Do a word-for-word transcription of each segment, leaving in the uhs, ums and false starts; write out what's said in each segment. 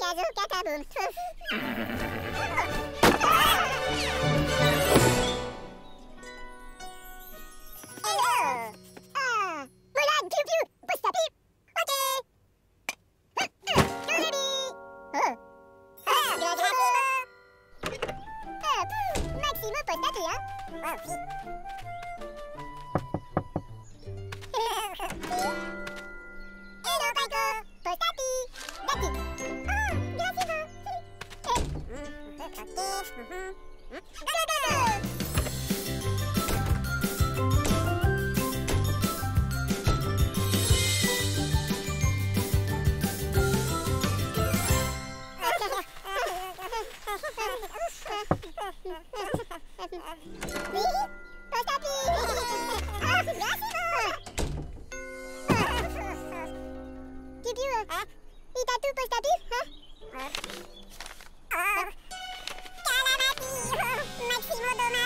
Pegaso Cacabum. Hello. Ah, Mulan, Pew Pew, Bustapi. Okay. Dorebi. Oh. Ah, Grasshopper. Ah, Maximo Bustapi, hein. Wow. Hello, Paco. Bustapi. That's it. Oh, gracias. Eh. Okay. Mhm. Go, go, go. Oui, Bustapi. Ah, gracias. Pew Pew, hein? Il t'a tout, Bustapi, hein? Oh, Calamati, Maximo Doma.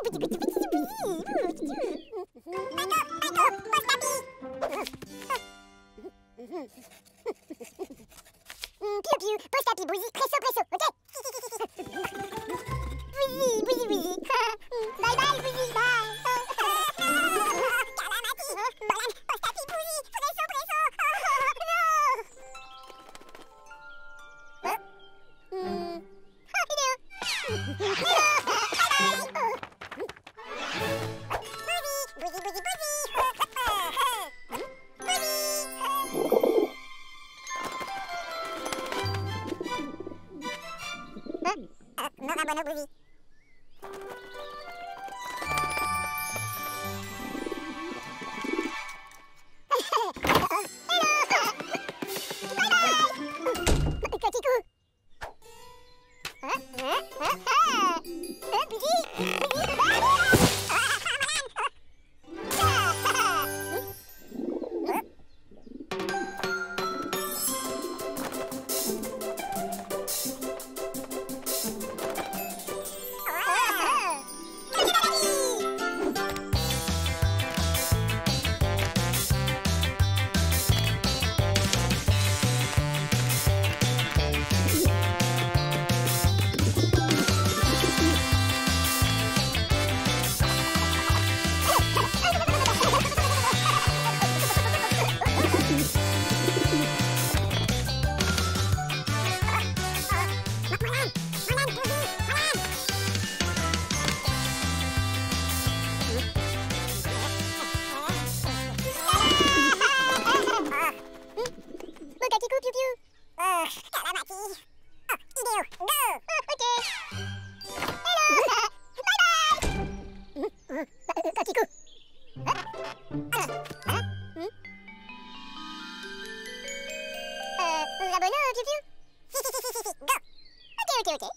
Piu piu, pose tapis, Bouzy, presso presso, ok? Bouzy, Bouzy, Bouzy. Bye bye, Bouzy, bye. Calamati, Bolan, pose tapis, Bouzy, presso presso. Non. Hmm. Oh, vidéo. Bouzy, Bouzy, Bouzy, Bouzy. Non abonne Bouzy. Petit coup. Hein? Hein? Hein? Hein? Bouzy? Bouzy? Vous abonnez au Piu Piu? Si, si, si, si, si, go! Ok, ok, ok.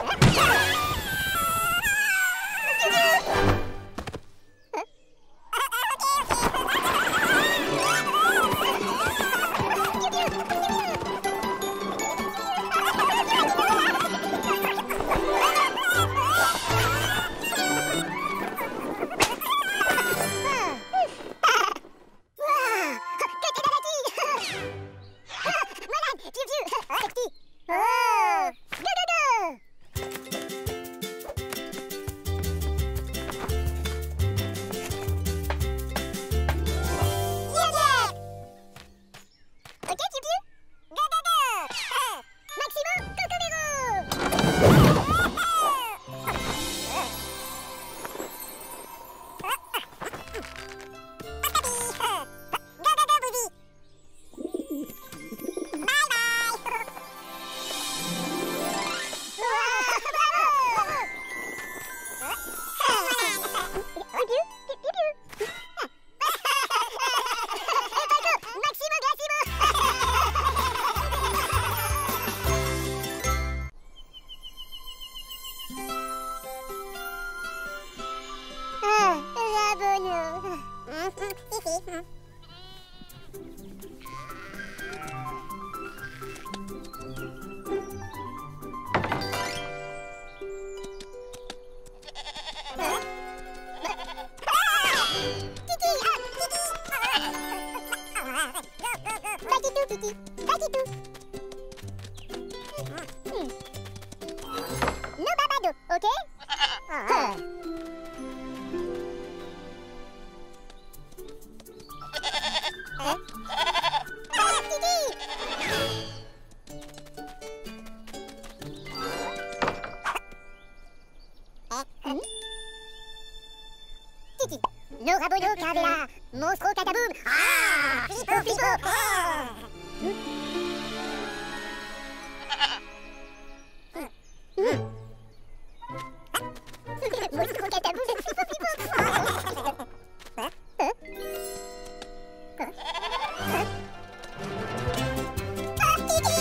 No babado, ok? Ah. Hein? Ah, Titi! Hein? Titi, no rabono cavera, monstro cataboum! Ah! Flippo, flippo! Ah! Monstro cataboum, flippo, flippo! Hein? Hein? Hein? Ah, Titi!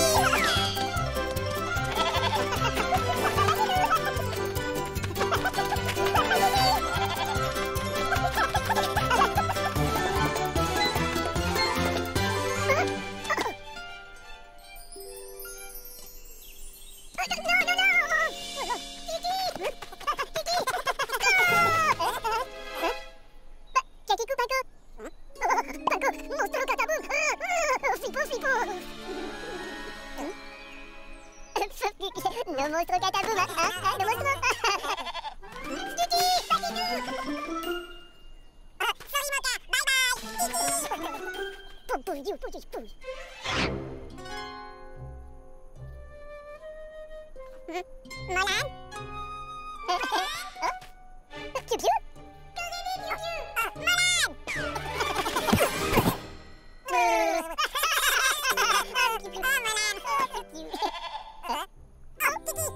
No monstruo Katabuma. Ah, no monstruo. Kiki, Takiku. Ah, sorry Moka. Bye bye. Puh, puh, you, puh, puh. Molan? Piu piu? Ah, Molan! Ah, Molan. Piu. Oh, Kiki.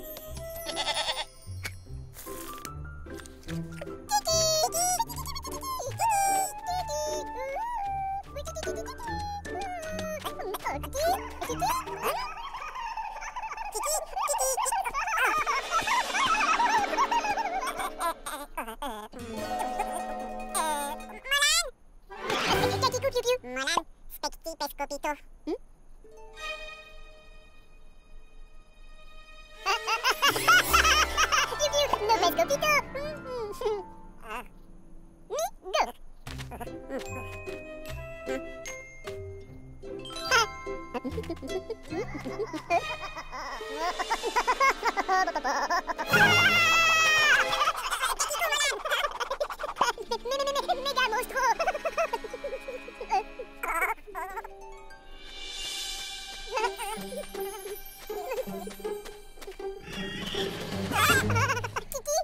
Molan, specti pescopito. Hmm? Piu piu, no pescopito. Mi, go. Mega monstruo. Kiki?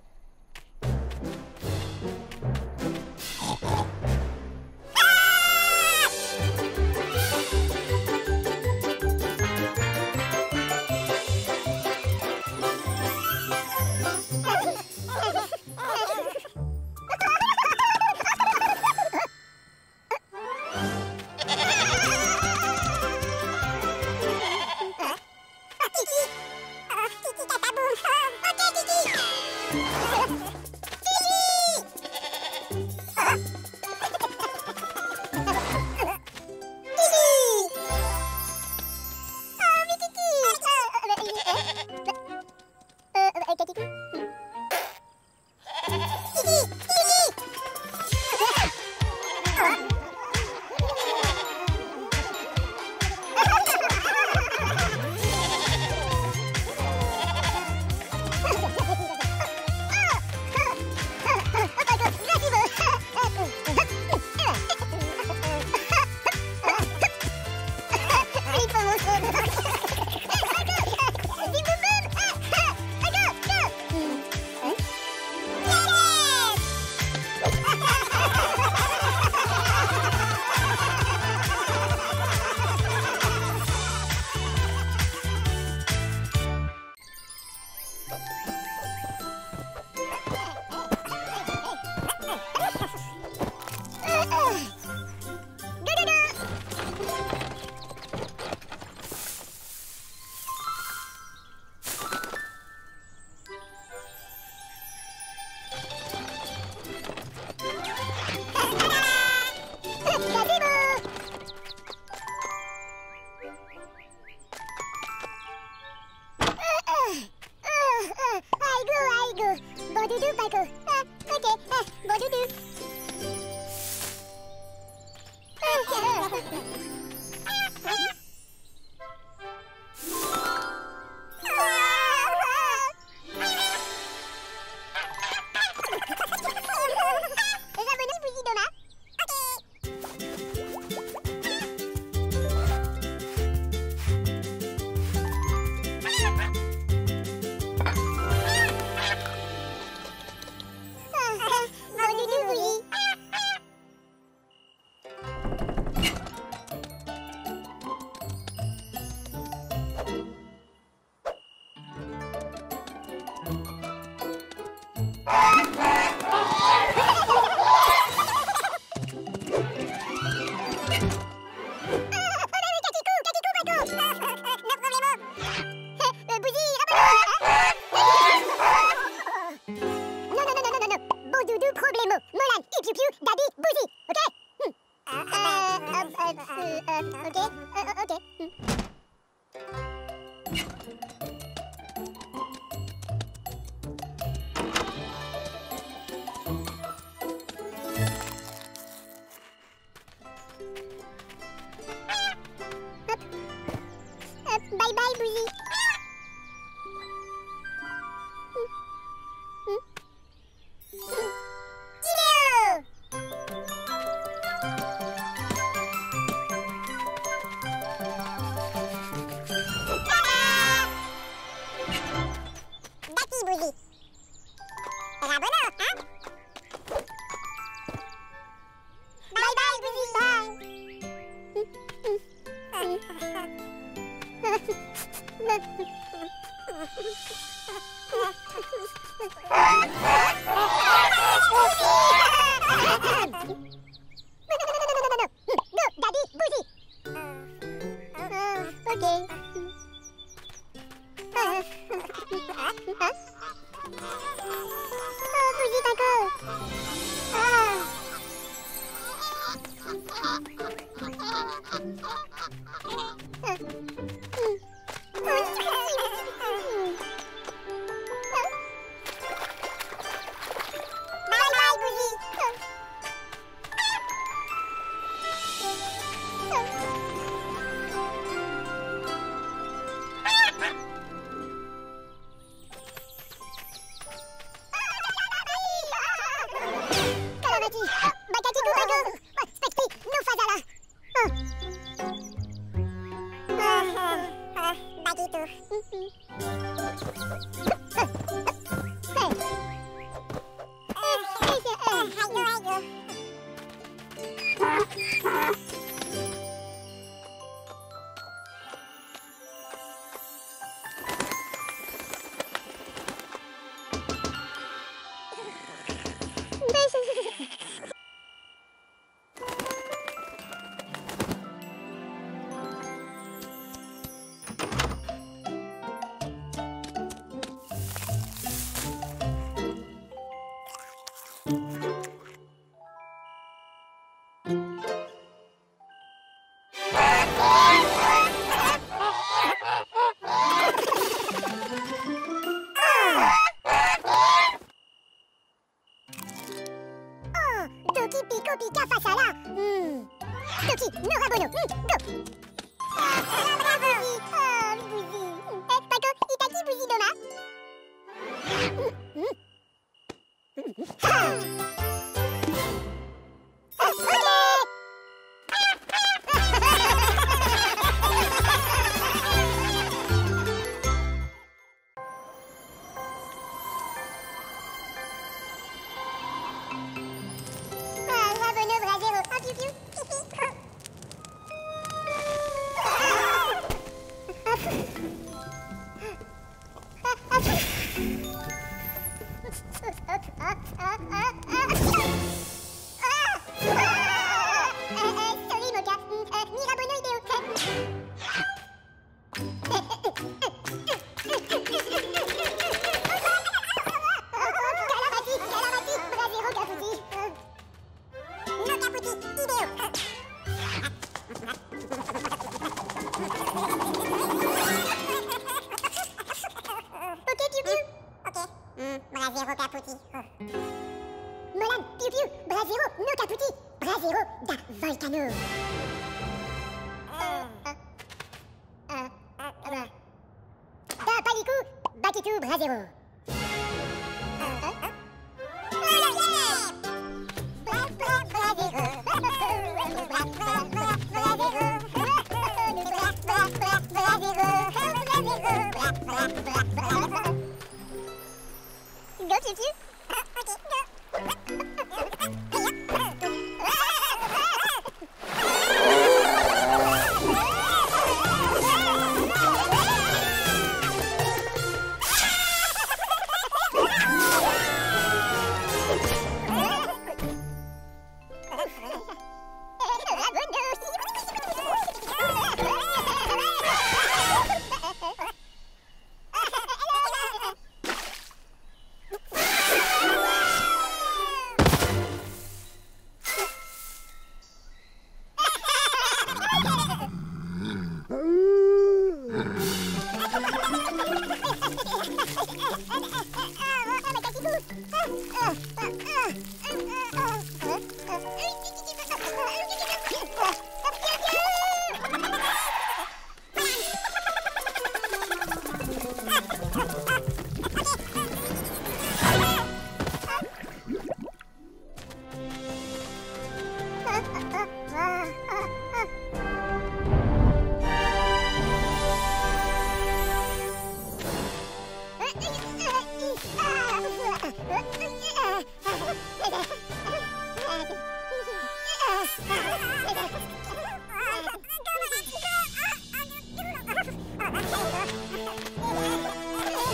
Oh,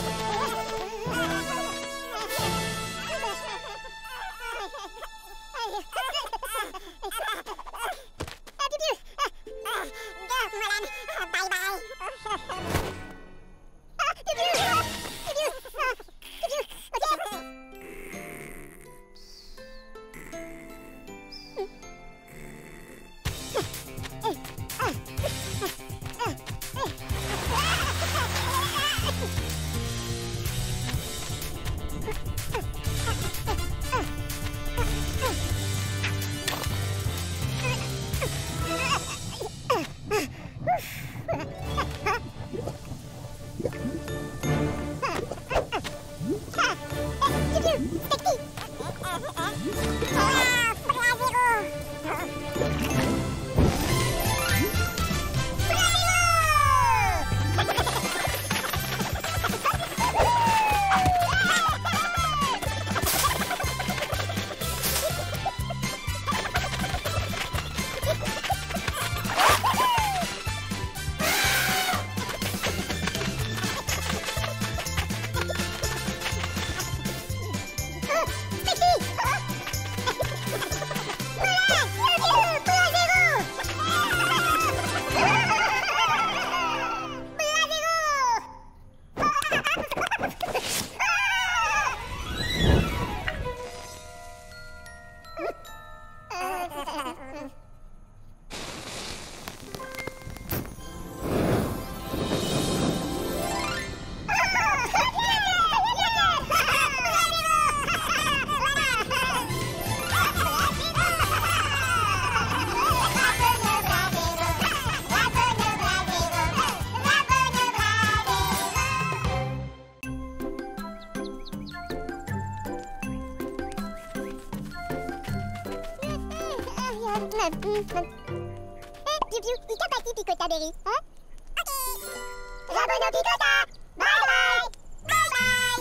Piu Piu, ika pasti Picota Berry, hein? Ok. J'abonne Picota. Bye bye. Bye bye.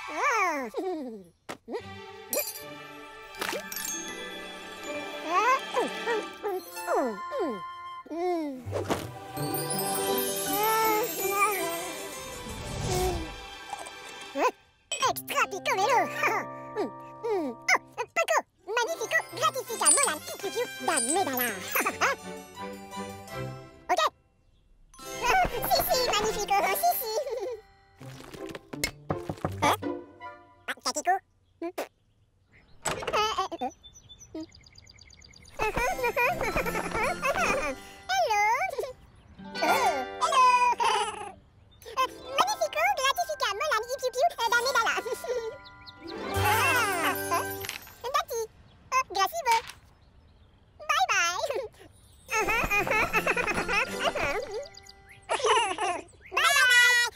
Extra piccolero! Mm, mm. Oh, Paco! Magnifico! Gratifica Molan piu piu da medala! Ok? Oh, si si, magnifico! Si si! Hein? Ah, Catico? Hmm? Euh, euh, euh. Hmm. Hello! Oh, hello! Euh, Magnifico! Gratifica Molan piu piu da medala! Ah, hein? Dati! Oh, gracibo! Bye bye! Uh-huh, uh-huh, uh-huh. Bye bye!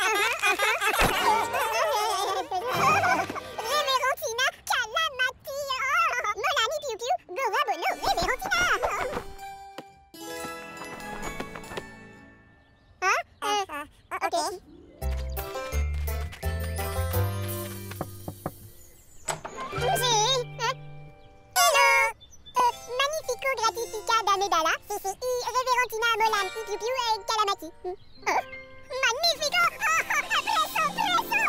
Reverentina Calamati! Molani piu piu! Gorabolo! Reverentina! Hein? Euh, ok. Sì? Eh? Hello! Euh, magnifico gratifica da medala, si si, i reverentina molan piu piu piu e calamati. Mm. Oh, magnifico! Oh, oh, preso, preso!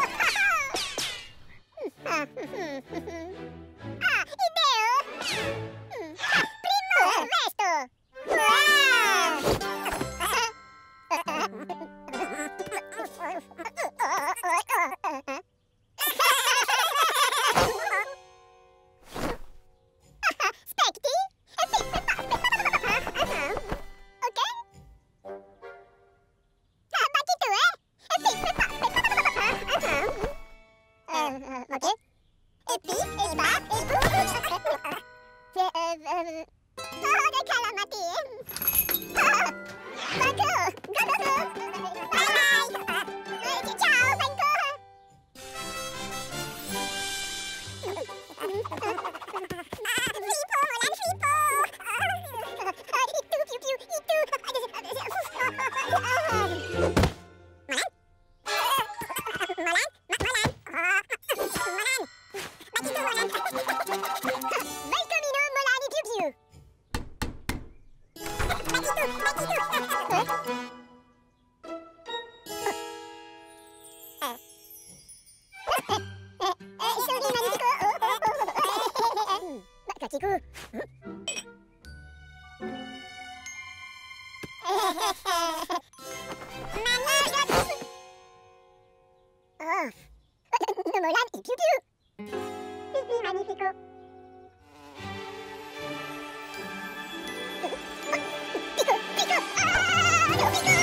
Ah, ah, ideo! Mm. Primo resto! Specti? Ok? Ah, Batito, eh? Euh, ok. Et puis, et bas, et boum. C'est, euh, euh... Oh, des calamati. Ah, Banco, go, go, go. Bye, bye. Euh, ciao, Banco. Flippo, Molan, flippo. Itu, piu, piu, itu. Molan? Molan? Molan? Molan? Batito, Molan. Balcomino, Molan et piu piu. Batito, Batito. Euh. Euh, euh, sorry, magnifico. Oh, oh, oh, oh. Bah, Catico. Maman, gratis. Oh. Molan et piu piu. Si, si, magnifico. Pico, pico. Ah, no, pico.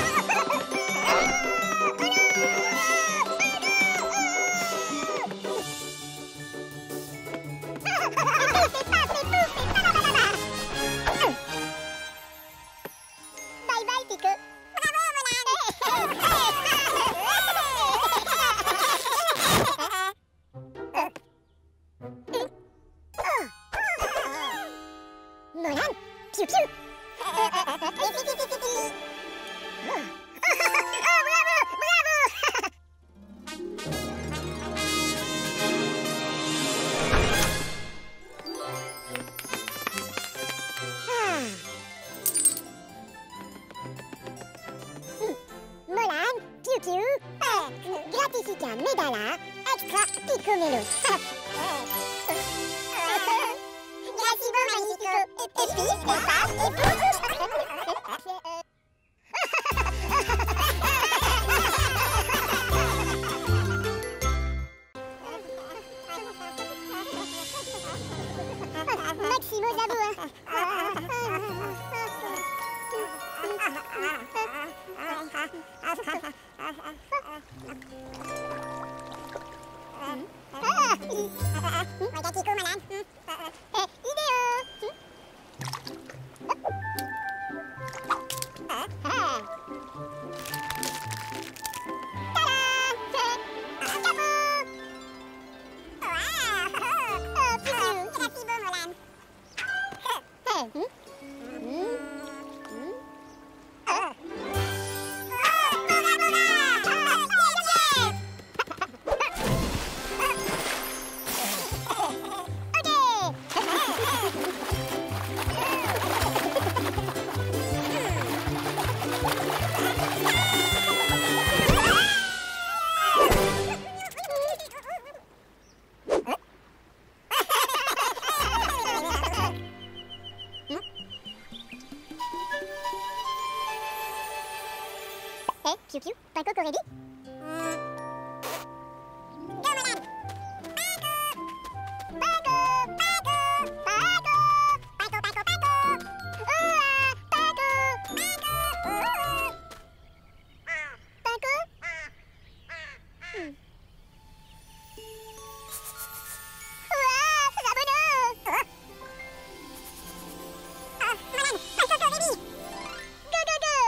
Bye bye, Pico. Bravo, Molan. Molan, piu piu. Oh, bravo, bravo. Molan, piu piu, euh, gratifica medala, extra picomelo. Gracibo, magnifico. Et puis, et pas, et boum. Maximo, j'avoue. Magatico, Molan. Idéo. Piu Piu, Paco, ready? Go, Molan! Paco! Paco! Paco! Paco! Paco! Paco! Paco! Ooh, Paco! Paco! Ooh. Paco? Hmm. Ouah, Rabonneau! Oh, Molan, Paco, ready? Go, go, go!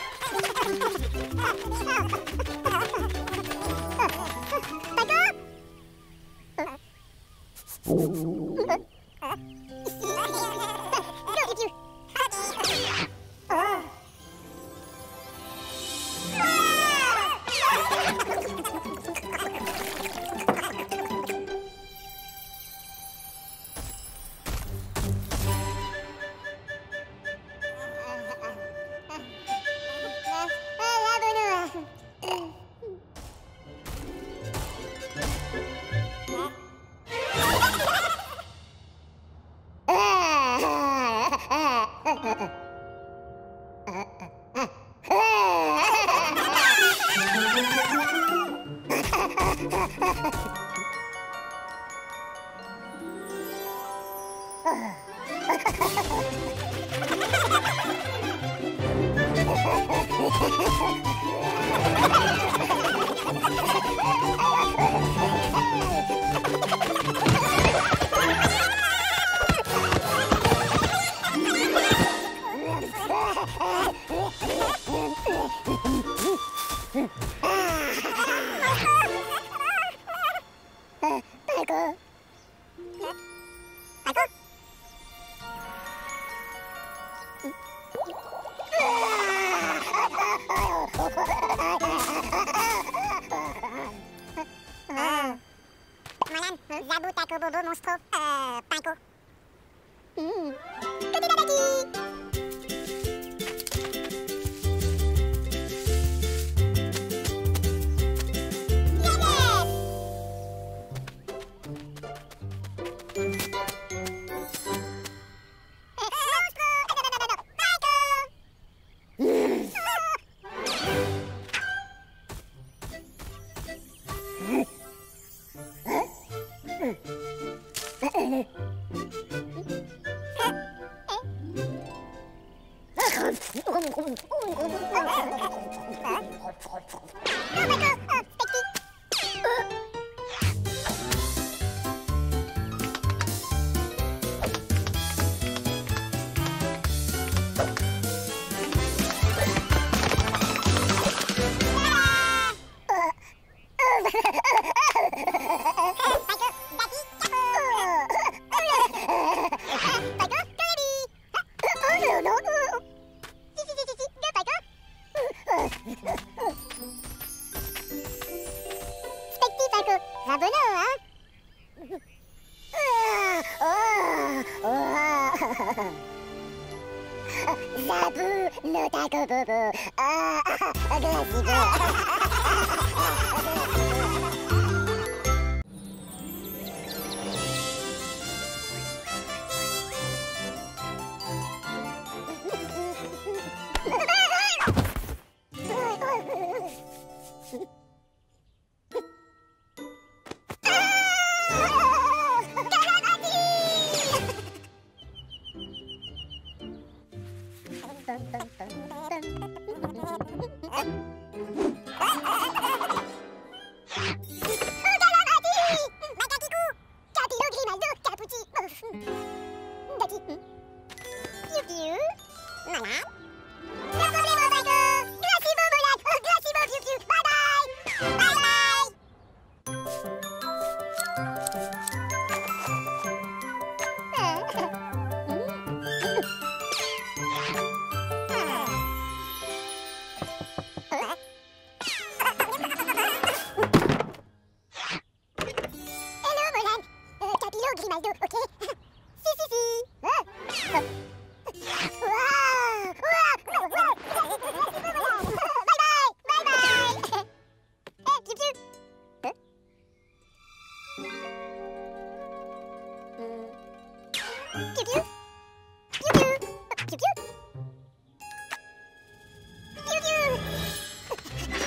Paco? Go, Piu Piu! Oh. Paco? Paco? Molan, Zabou, Taco, Bobo, Monstro, euh, Paco. Hmm. Côté dadaki! Rabonneau, hein? Zabou, no Taco Bobo. Ah, Pew pew! Pew pew!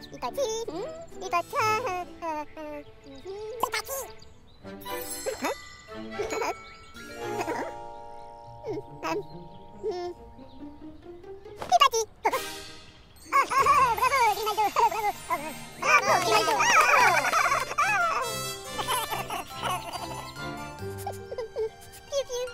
Pikachu, Pikachu, Pikachu. Pikachu. Bravo, Ronaldo, bravo, bravo, Ronaldo. Piu piu.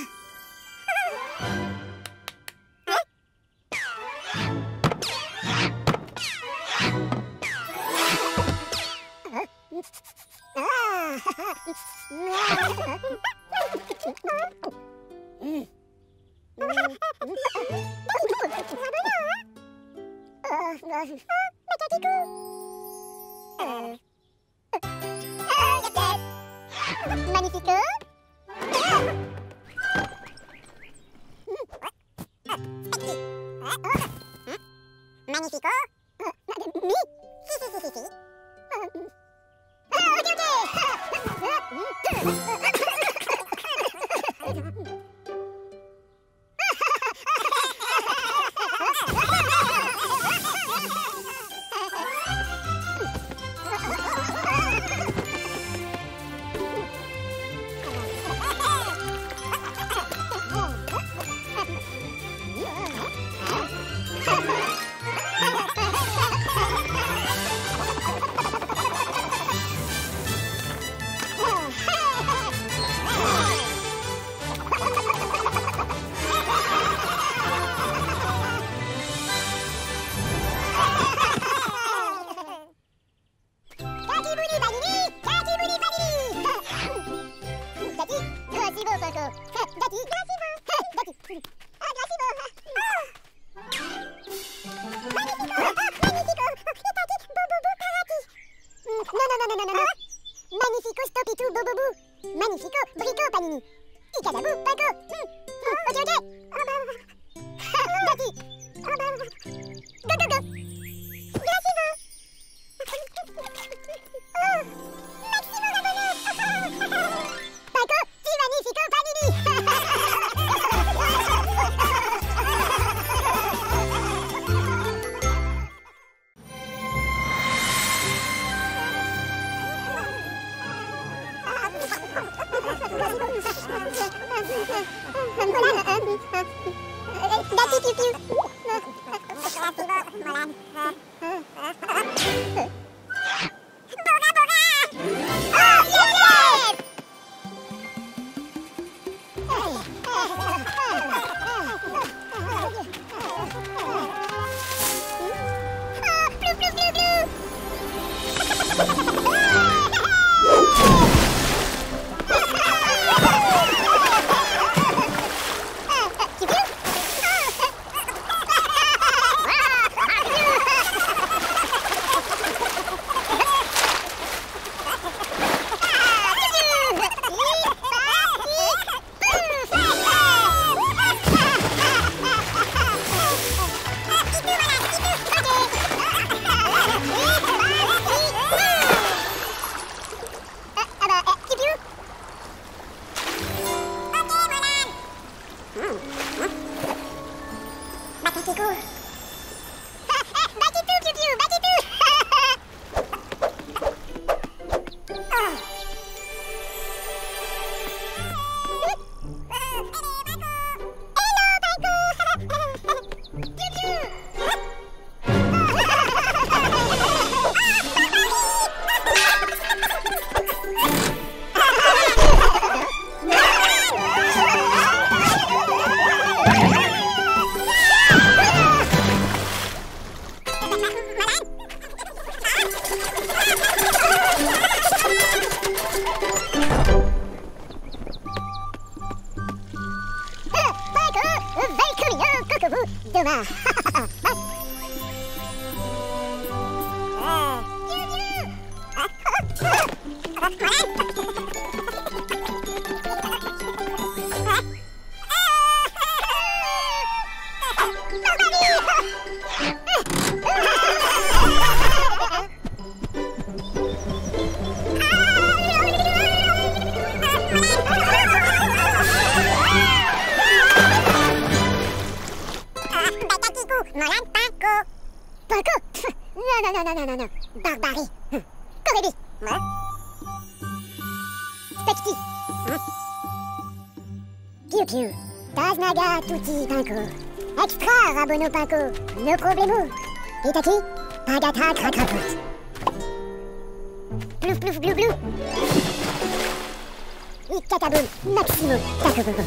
you Magnifico. Magnifico. Mi. Si, si, si, si, si. Ok, Magnifico, stopitou, bobobou. Magnifico, brico, panini. Icadabou, paco. Ok, ok. Gati. Go, go, go. Gracivo. Maximo Rabono. Paco, ti magnifico, panini. Gati piu piu. Boga boga. Oh yes yes. Blue blue blue blue. Demain. Paco! Non, non, non, non, non, non, non. Barbarie. Corébi. Specti. Piu piu. Taznaga tutti panko. Extra rabono panko. No problemo. Itaki. Pagata krakrakut. Plouf plouf glou glou. Ikataboum. Maximo. Takobobo.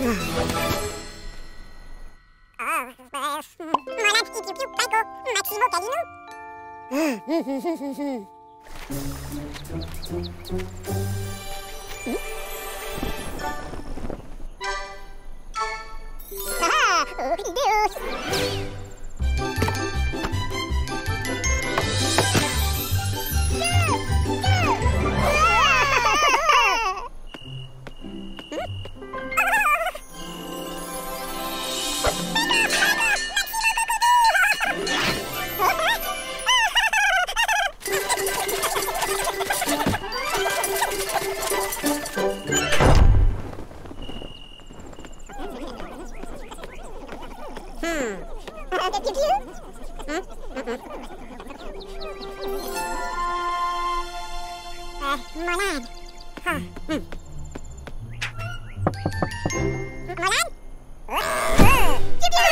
Malade, piu piu, Paco, Maximo Calino. Ah, oh, Deus! Hmm. Ada Piu Piu? Hmm? Mm-mm. Eh, Mulan. Hah. Hmm. Mulan? Piu Piu!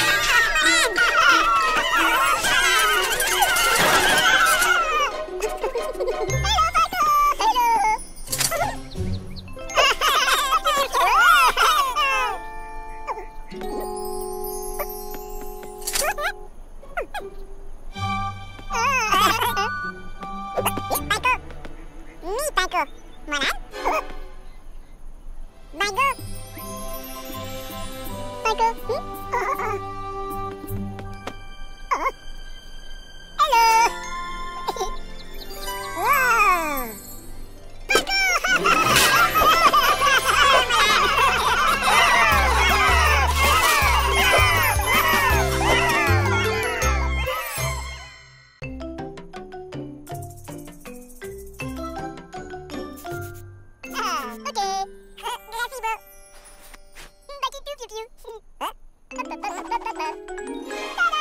Hello, Paco! Hello! Mi Paco. Mulan? Paco? Paco? Hmm? Oh. Hello! Wow! Paco! Ah, ok. Merci, beau. Baki Piu Piu Piu. Hein? Hop, hop, hop, hop, hop, hop. Tada!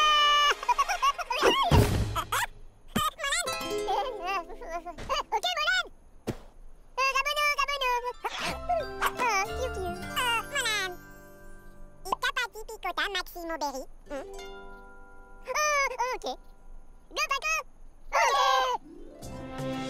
Ok, Mulan. Euh, Gabono, Gabono. Oh, Piu Piu. Oh, Mulan. Ikapati Pikota Maximo Berry. Hmm? Oh, ok. Go, Paco. Ok.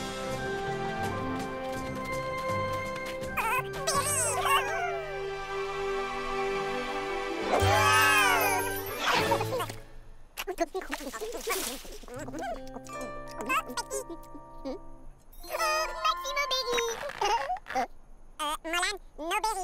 Maximo Berry. Euh, Mulan, no berry.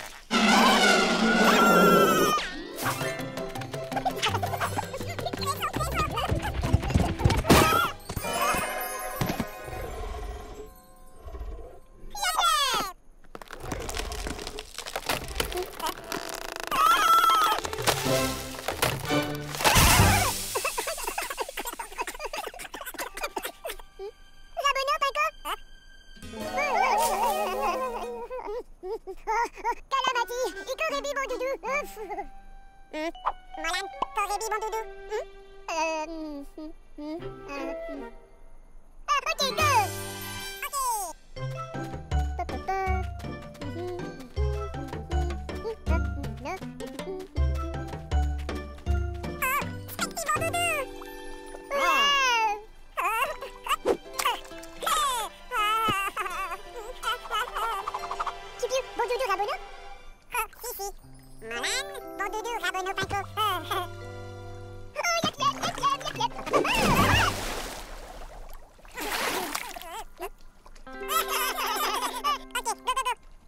Calamati, Ikorebi mon doudou. Hmm? Mulan, Korebi mon doudou. Hmm? Euh... Hmm, hmm, euh, hmm. Ah, ok, go. Ok. Pa, pa, pa. Mhm, mhm, mhm, mhm, ah, Specty mon doudou. Wow. Piu Piu, bon doudou Gabono? Oh, si, si. Mulan, bon doudou Gabono Paco. Oh, yep, yep, yep, yep, yep, yep. Ok, go, go, go.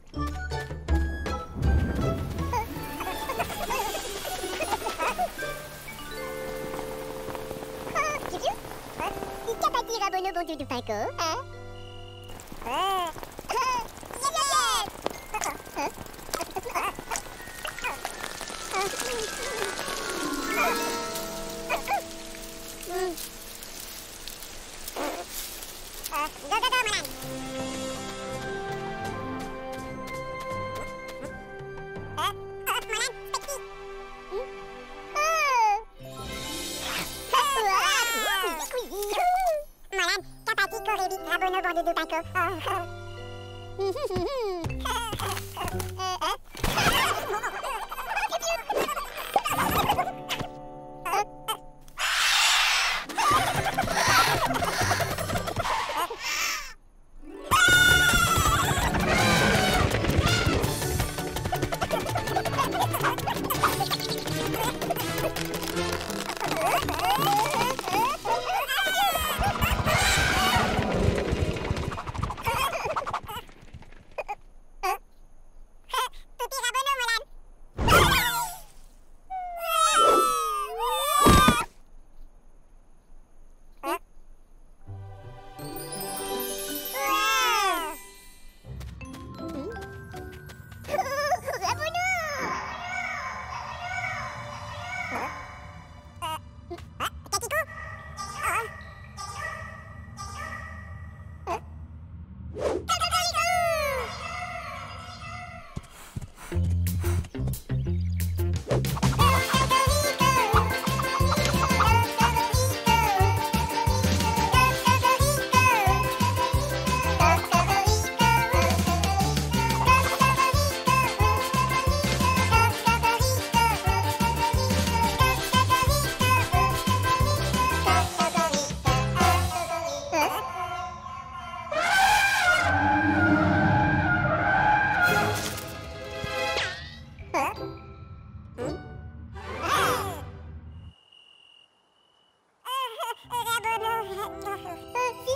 Oh, Piu Piu? Ikapati Gabono, bon doudou Paco. Hein? Oh. Go, go, go, Mulan. Uh, uh, Mulan, Specty. Hmm? Oh. Mulan, Kapati, Korebi, Gabono, bon doudou Paco.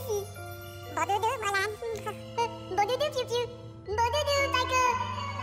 gì? Bộ đưa đưa mà làm. Bộ đưa đưa chiều chiều. Bộ đưa đưa Tiger.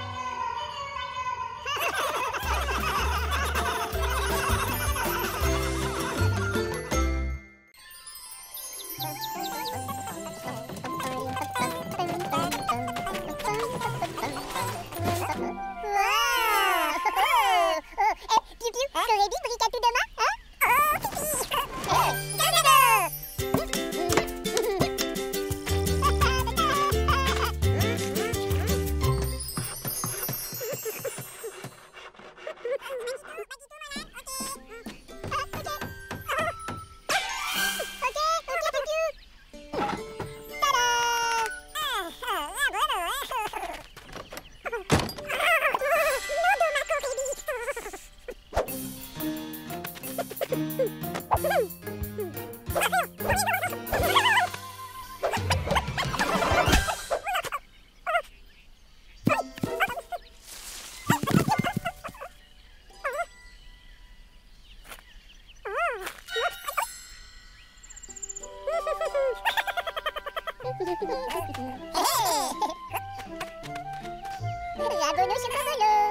Là tôi nói sẽ có cái lương.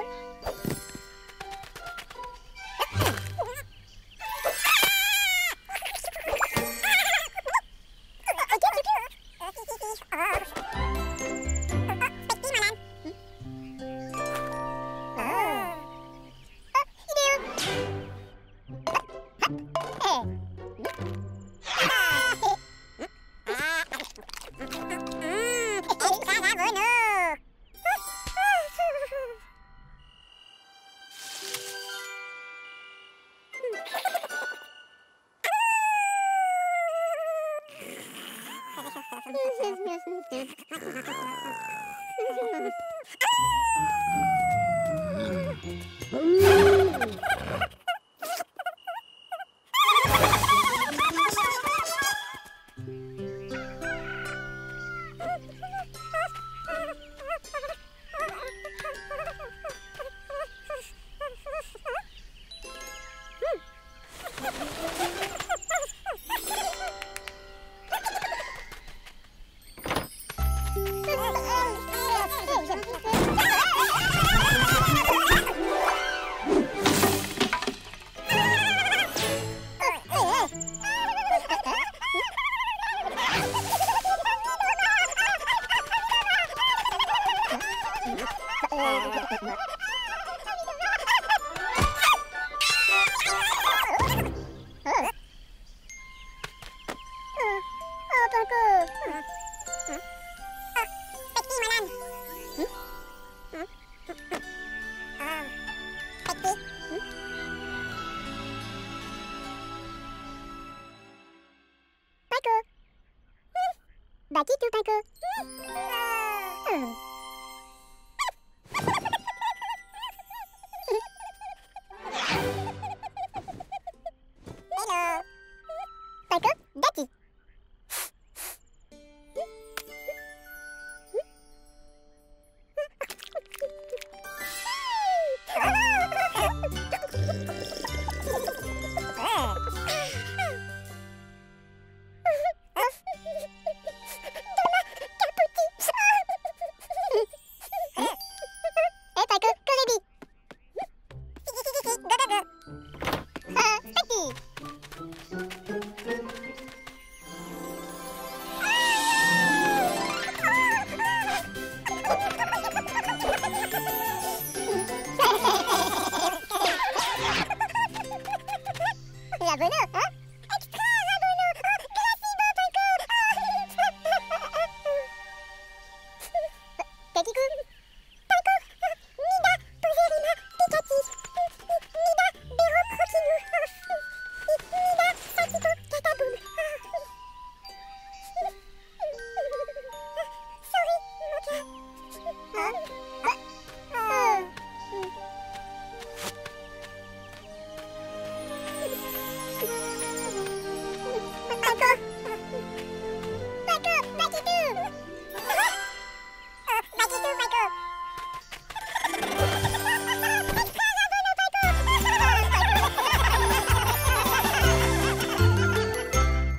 Bà chết chú Tiger. Ừ. Hello. Tiger, that's it.